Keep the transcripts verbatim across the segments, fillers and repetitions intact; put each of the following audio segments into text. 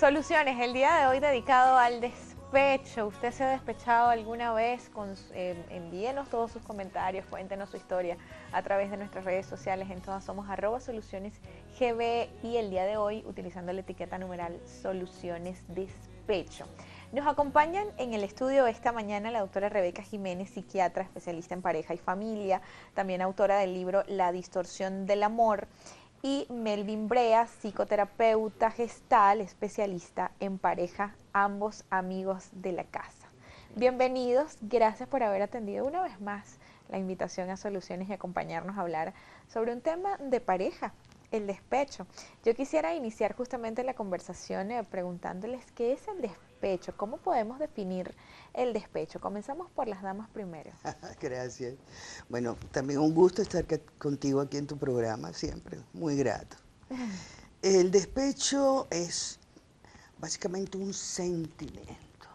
Soluciones, el día de hoy dedicado al despecho. ¿Usted se ha despechado alguna vez? Con, eh, envíenos todos sus comentarios, cuéntenos su historia a través de nuestras redes sociales. En todas somos arroba soluciones G B y el día de hoy utilizando la etiqueta numeral soluciones despecho. Nos acompañan en el estudio esta mañana la doctora Rebeca Jiménez, psiquiatra, especialista en pareja y familia, también autora del libro La distorsión del amor, y Melvin Brea, psicoterapeuta gestal, especialista en pareja, ambos amigos de la casa. Bienvenidos, gracias por haber atendido una vez más la invitación a Soluciones y acompañarnos a hablar sobre un tema de pareja, el despecho. Yo quisiera iniciar justamente la conversación eh, preguntándoles qué es el despecho, cómo podemos definir el despecho. Comenzamos por las damas primero. Gracias. Bueno, también un gusto estar contigo aquí en tu programa, siempre, muy grato. El despecho es básicamente un sentimiento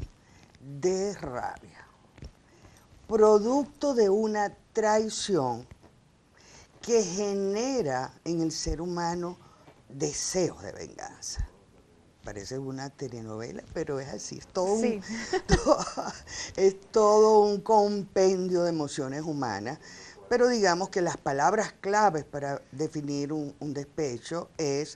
de rabia, producto de una traición que genera en el ser humano deseos de venganza. Parece una telenovela, pero es así, es todo, sí. un, todo, es todo un compendio de emociones humanas, pero digamos que las palabras claves para definir un, un despecho es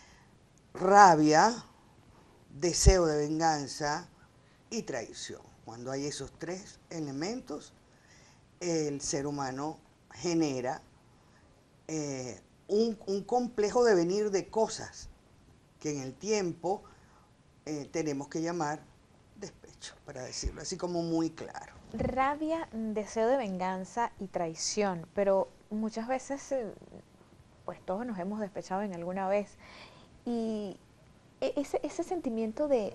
rabia, deseo de venganza y traición. Cuando hay esos tres elementos, el ser humano genera eh, un, un complejo devenir de cosas que en el tiempo eh, tenemos que llamar despecho, para decirlo así como muy claro. Rabia, deseo de venganza y traición, pero muchas veces, eh, pues todos nos hemos despechado en alguna vez, y ese, ese sentimiento de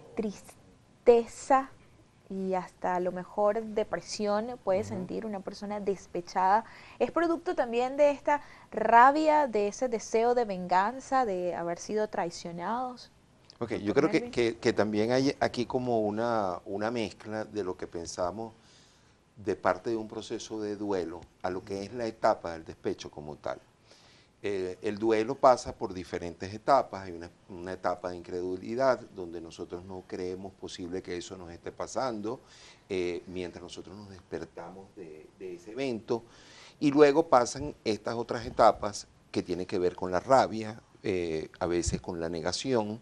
tristeza y hasta a lo mejor depresión puede uh-huh. sentir una persona despechada, ¿es producto también de esta rabia, de ese deseo de venganza, de haber sido traicionados? Ok, yo creo que, que, que también hay aquí como una, una mezcla de lo que pensamos de parte de un proceso de duelo a lo que es la etapa del despecho como tal. Eh, el duelo pasa por diferentes etapas. Hay una, una etapa de incredulidad donde nosotros no creemos posible que eso nos esté pasando, eh, mientras nosotros nos despertamos de, de ese evento. Y luego pasan estas otras etapas que tienen que ver con la rabia, eh, a veces con la negación,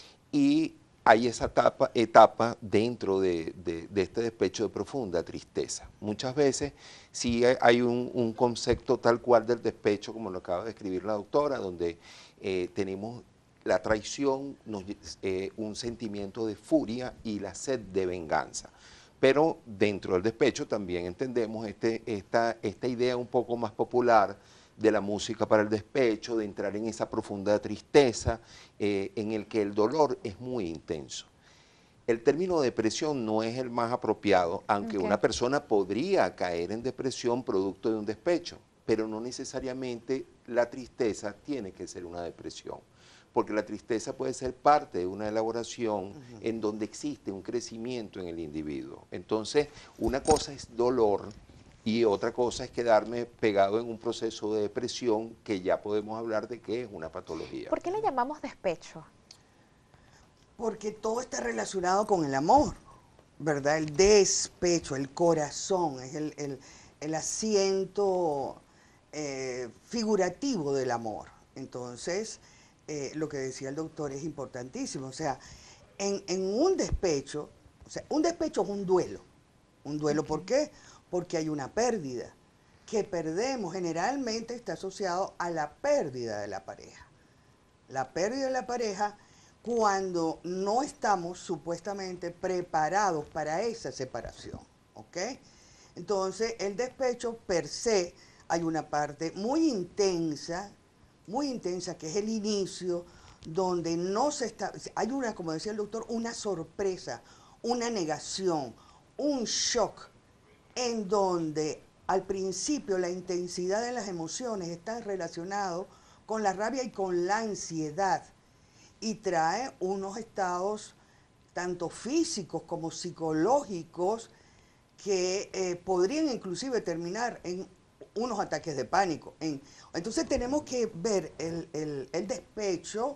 y hay esa etapa, etapa dentro de, de, de este despecho de profunda tristeza. Muchas veces sí hay un, un concepto tal cual del despecho, como lo acaba de escribir la doctora, donde eh, tenemos la traición, nos, eh, un sentimiento de furia y la sed de venganza. Pero dentro del despecho también entendemos este, esta, esta idea un poco más popular de la música para el despecho, de entrar en esa profunda tristeza, eh, en el que el dolor es muy intenso. El término depresión no es el más apropiado, aunque okay. una persona podría caer en depresión producto de un despecho, pero no necesariamente la tristeza tiene que ser una depresión, porque la tristeza puede ser parte de una elaboración uh-huh. en donde existe un crecimiento en el individuo. Entonces, una cosa es dolor, y otra cosa es quedarme pegado en un proceso de depresión que ya podemos hablar de que es una patología. ¿Por qué le llamamos despecho? Porque todo está relacionado con el amor, ¿verdad? El despecho, el corazón, es el, el, el asiento eh, figurativo del amor. Entonces, eh, lo que decía el doctor es importantísimo. O sea, en, en un despecho, o sea, un despecho es un duelo. ¿Un duelo okay. por qué? Porque hay una pérdida, que perdemos generalmente está asociado a la pérdida de la pareja. La pérdida de la pareja cuando no estamos supuestamente preparados para esa separación, ¿ok? Entonces, el despecho per se, hay una parte muy intensa, muy intensa, que es el inicio, donde no se está, hay una, como decía el doctor, una sorpresa, una negación, un shock, en donde al principio la intensidad de las emociones está relacionado con la rabia y con la ansiedad y trae unos estados tanto físicos como psicológicos que eh, podrían inclusive terminar en unos ataques de pánico. En, entonces tenemos que ver el, el, el despecho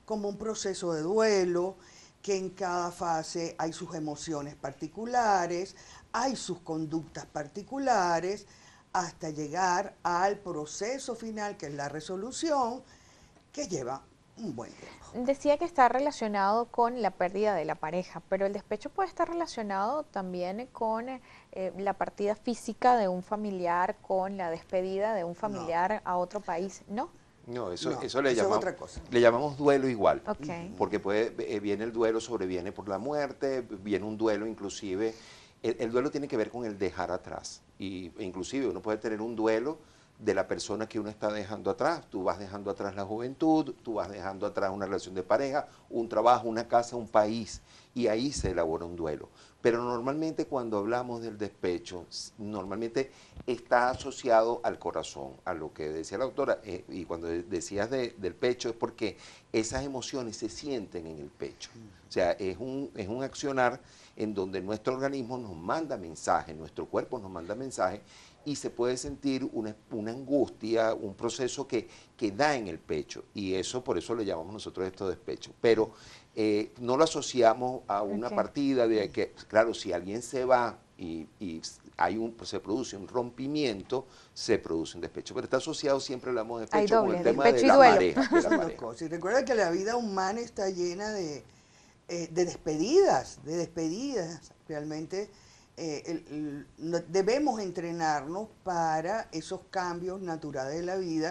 como un proceso de duelo, que en cada fase hay sus emociones particulares, hay sus conductas particulares, hasta llegar al proceso final, que es la resolución, que lleva un buen tiempo. Decía que está relacionado con la pérdida de la pareja, pero el despecho puede estar relacionado también con eh, la partida física de un familiar, con la despedida de un familiar No. a otro país, ¿no? No, eso, No, eso le eso es llamamos, otra cosa. le llamamos duelo igual, Ok. porque puede, eh, viene el duelo, sobreviene por la muerte, viene un duelo inclusive, el, el duelo tiene que ver con el dejar atrás, y e inclusive uno puede tener un duelo de la persona que uno está dejando atrás, tú vas dejando atrás la juventud, tú vas dejando atrás una relación de pareja, un trabajo, una casa, un país, y ahí se elabora un duelo. Pero normalmente cuando hablamos del despecho, normalmente está asociado al corazón, a lo que decía la doctora, eh, y cuando decías de, del pecho es porque esas emociones se sienten en el pecho. O sea, es un, es un accionar en donde nuestro organismo nos manda mensajes, nuestro cuerpo nos manda mensajes, y se puede sentir una, una angustia, un proceso que, que da en el pecho, y eso por eso le llamamos nosotros esto despecho. Pero eh, no lo asociamos a una Ok. partida de que, claro, si alguien se va y, y hay un, se produce un rompimiento, se produce un despecho, pero está asociado, siempre hablamos de Hay despecho con doble, el tema despecho de y la duelo. pareja. De la Son dos pareja. cosas. Y recuerda que la vida humana está llena de, eh, de despedidas, de despedidas. Realmente eh, el- el- no- debemos entrenarnos para esos cambios naturales de la vida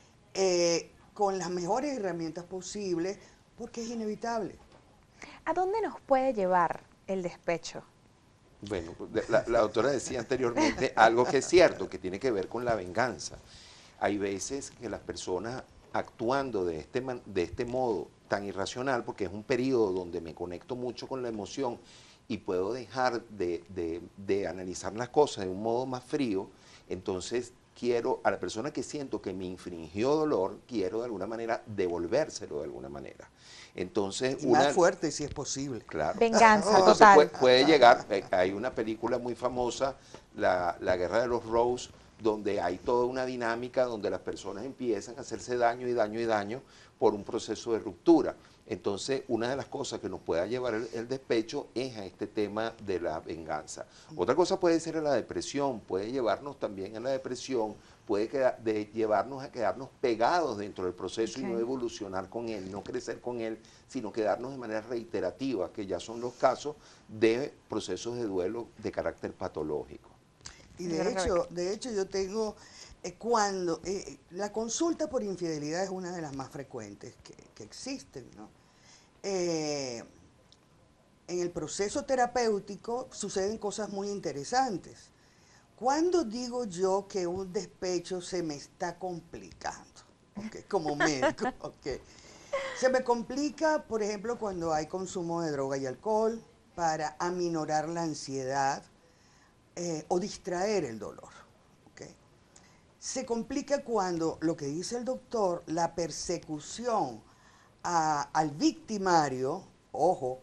eh, con las mejores herramientas posibles, porque es inevitable. ¿A dónde nos puede llevar el despecho? Bueno, pues, la, la doctora decía anteriormente algo que es cierto, que tiene que ver con la venganza. Hay veces que las personas actuando de este, man- de este modo tan irracional, porque es un periodo donde me conecto mucho con la emoción y puedo dejar de, de- de analizar las cosas de un modo más frío, entonces quiero, a la persona que siento que me infringió dolor, quiero de alguna manera devolvérselo de alguna manera. Entonces, Y una, más fuerte si es posible. claro. Venganza Entonces puede, total. puede llegar, eh, hay una película muy famosa, la, la Guerra de los Rose, donde hay toda una dinámica donde las personas empiezan a hacerse daño y daño y daño por un proceso de ruptura. Entonces, una de las cosas que nos pueda llevar el, el despecho es a este tema de la venganza. Otra cosa puede ser la depresión, puede llevarnos también a la depresión, puede queda- de llevarnos a quedarnos pegados dentro del proceso y no Ok. evolucionar con él, no crecer con él, sino quedarnos de manera reiterativa, que ya son los casos de procesos de duelo de carácter patológico. Y Señora de hecho, Rebeca. de hecho yo tengo, eh, cuando, eh, la consulta por infidelidad es una de las más frecuentes que, que existen, ¿no? Eh, en el proceso terapéutico suceden cosas muy interesantes. ¿Cuándo digo yo que un despecho se me está complicando? ¿Ok? Como médico, ¿ok? Se me complica, por ejemplo, cuando hay consumo de droga y alcohol para aminorar la ansiedad eh, o distraer el dolor. ¿Ok? Se complica cuando, lo que dice el doctor, la persecución a- al victimario, ojo,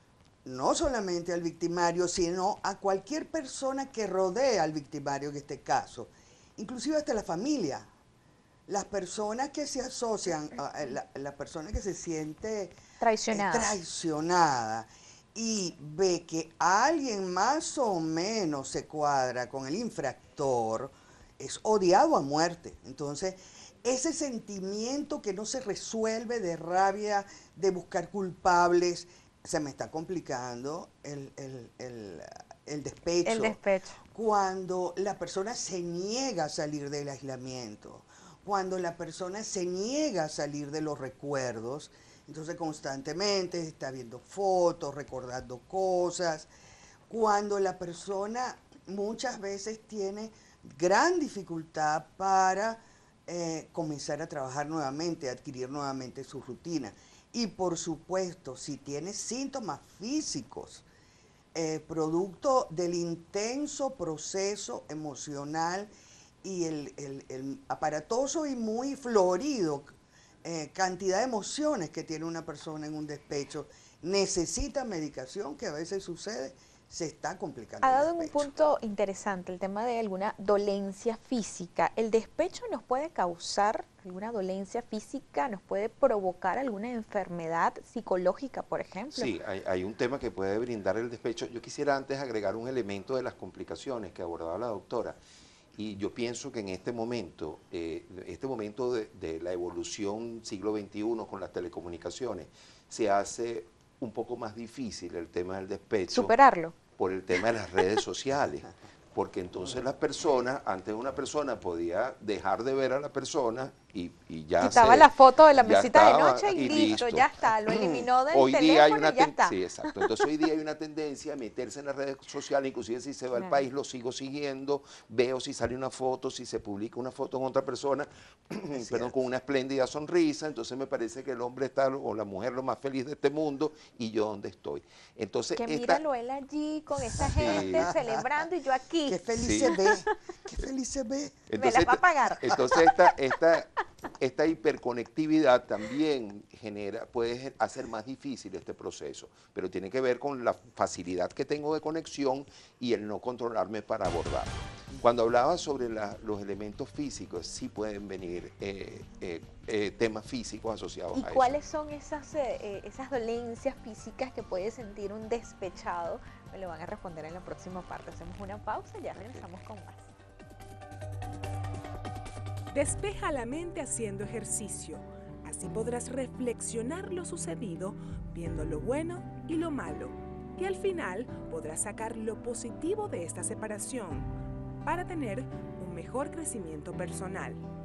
no solamente al victimario, sino a cualquier persona que rodea al victimario en este caso, inclusive hasta la familia. Las personas que se asocian, a- a la, la persona que se siente eh, Traicionada. traicionada y ve que alguien más o menos se cuadra con el infractor, es odiado a muerte. Entonces, ese sentimiento que no se resuelve de rabia, de buscar culpables, se me está complicando el, el- el- el despecho. El despecho. Cuando la persona se niega a salir del aislamiento, cuando la persona se niega a salir de los recuerdos, entonces constantemente está viendo fotos, recordando cosas, cuando la persona muchas veces tiene gran dificultad para eh, comenzar a trabajar nuevamente, adquirir nuevamente su rutina. Y por supuesto, si tiene síntomas físicos, eh, producto del intenso proceso emocional y el, el- el aparatoso y muy florido eh, cantidad de emociones que tiene una persona en un despecho, necesita medicación, que a veces sucede se está complicando. Ha el dado un despecho. punto interesante el tema de alguna dolencia física. ¿El despecho nos puede causar alguna dolencia física? ¿Nos puede provocar alguna enfermedad psicológica, por ejemplo? Sí, hay, hay un tema que puede brindar el despecho. Yo quisiera antes agregar un elemento de las complicaciones que abordaba la doctora. Y yo pienso que en este momento, eh, este momento de, de la evolución siglo veintiuno con las telecomunicaciones, se hace un poco más difícil el tema del despecho. Superarlo. Por el tema de las redes sociales. Porque entonces las personas, antes una persona podía dejar de ver a la persona y, y ya Quitaba se, la foto de la ya mesita de estaba, noche y, y listo, listo. ya está, lo eliminó del Hoy teléfono día hay una y ya ten- está. Sí, exacto. Entonces hoy día hay una tendencia a meterse en las redes sociales, inclusive si se va al Claro. país lo sigo siguiendo, veo si sale una foto, si se publica una foto con otra persona, perdón, cierto. con una espléndida sonrisa, entonces me parece que el hombre está, o la mujer, lo más feliz de este mundo, y yo dónde estoy. Entonces, Que esta- míralo él allí con esa gente celebrando y yo aquí. Qué feliz Sí. se ve, qué feliz se ve. Me la va a pagar. Entonces esta, esta, esta hiperconectividad también genera, puede hacer más difícil este proceso, pero tiene que ver con la facilidad que tengo de conexión y el no controlarme para abordarlo. Cuando hablaba sobre la- los elementos físicos, sí pueden venir eh, eh, eh, temas físicos asociados ¿Y a eso. cuáles son esas, eh, eh, esas dolencias físicas que puede sentir un despechado? Me lo van a responder en la próxima parte. Hacemos una pausa y ya regresamos con más. Despeja la mente haciendo ejercicio. Así podrás reflexionar lo sucedido, viendo lo bueno y lo malo. Y al final podrás sacar lo positivo de esta separación para tener un mejor crecimiento personal.